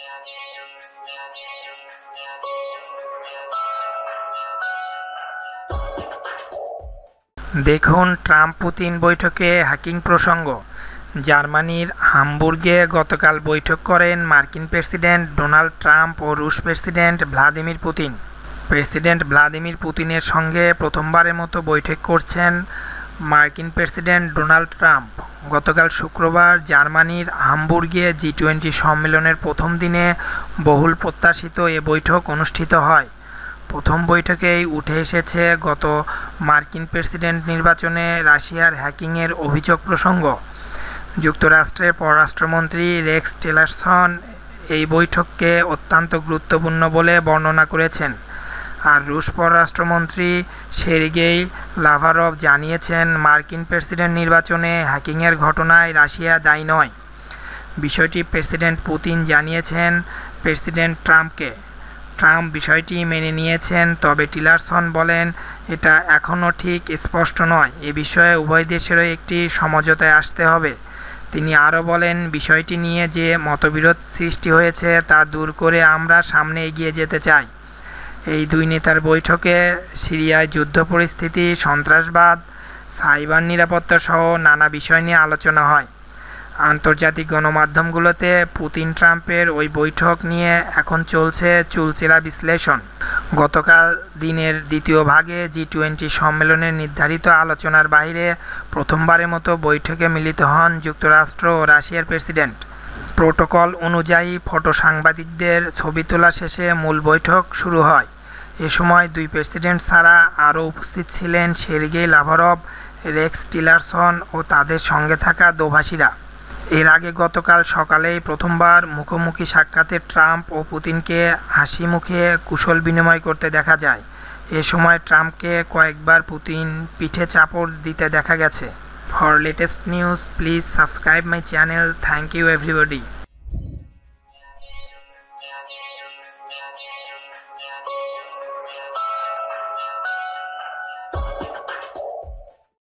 দেখুন Trump Putin বৈঠকে hacking প্রসঙ্গ। জার্মানির হামবুর্গে গতকাল বৈঠক করেন মার্কিন প্রেসিডেন্ট ডোনাল্ড ট্রাম্প ও রুশ president Vladimir Putin. President Vladimir পুতিনের সঙ্গে প্রথমবারের মতো বৈঠক করছেন মার্কিন প্রেসিডেন্ট ডোনাল্ড ট্রাম্প। গতকাল শুক্রবার জার্মানির হামবুর্গে G20 সম্মেলনের প্রথম দিনে বহুল প্রত্যাশিত এ বৈঠক অনুষ্ঠিত হয়। প্রথম বৈঠকেই উঠে এসেছে গত মার্কিন প্রেসিডেন্ট নির্বাচনে রাশিয়ার হ্যাকিংয়ের অভিযোগ প্রসঙ্গ। যুক্তরাষ্ট্রের পররাষ্ট্রমন্ত্রী রেক্স টিলারসন এই বৈঠককে অত্যন্ত গুরুত্বপূর্ণ বলে বর্ণনা করেছেন। আর রুশ পররাষ্ট্রমন্ত্রী সের্গেই লাভারভ জানিয়েছেন, মার্কিন প্রেসিডেন্ট নির্বাচনে হ্যাকিংয়ের ঘটনায় রাশিয়া দায়ী নয়। বিষয়টি প্রেসিডেন্ট পুতিন জানিয়েছেন প্রেসিডেন্ট ট্রাম্পকে। ট্রাম্প বিষয়টি মেনে নিয়েছেন, তবে টিলারসন বলেন এটা এখনও ঠিক স্পষ্ট নয়। এ বিষয়ে উভয় দেশেরই একটি সমঝোতায় আসতে হবে। তিনি আরও বলেন, বিষয়টি নিয়ে যে মতবিরোধ সৃষ্টি হয়েছে তা দূর করে আমরা সামনে এগিয়ে যেতে চাই। এই দুই নেতার বৈঠকে সিরিয়ায় যুদ্ধ পরিস্থিতি, সন্ত্রাসবাদ, সাইবার নিরাপত্তা সহ নানা বিষয় নিয়ে আলোচনা হয়। আন্তর্জাতিক গণমাধ্যমগুলোতে পুতিন ট্রাম্পের ওই বৈঠক নিয়ে এখন চলছে চুলচেরা বিশ্লেষণ। গতকাল দিনের দ্বিতীয় ভাগে G20 সম্মেলনের নির্ধারিত আলোচনার বাইরে প্রথমবারের মতো বৈঠকে মিলিত হন যুক্তরাষ্ট্র ও রাশিয়ার প্রেসিডেন্ট। প্রোটোকল অনুযায়ী ফটো সাংবাদিকদের ছবি তোলা শেষে মূল বৈঠক শুরু হয়। এ সময় দুই প্রেসিডেন্ট ছাড়া আরও উপস্থিত ছিলেন সের্গেই লাভারভ, রেক্স টিলারসন ও তাদের সঙ্গে থাকা দোভাষীরা। এর আগে গতকাল সকালেই প্রথমবার মুখোমুখি সাক্ষাতে ট্রাম্প ও পুতিনকে হাসি মুখে কুশল বিনিময় করতে দেখা যায়। এ সময় ট্রাম্পকে কয়েকবার পুতিন পিঠে চাপড় দিতে দেখা গেছে। For latest news please subscribe my channel. Thank you everybody.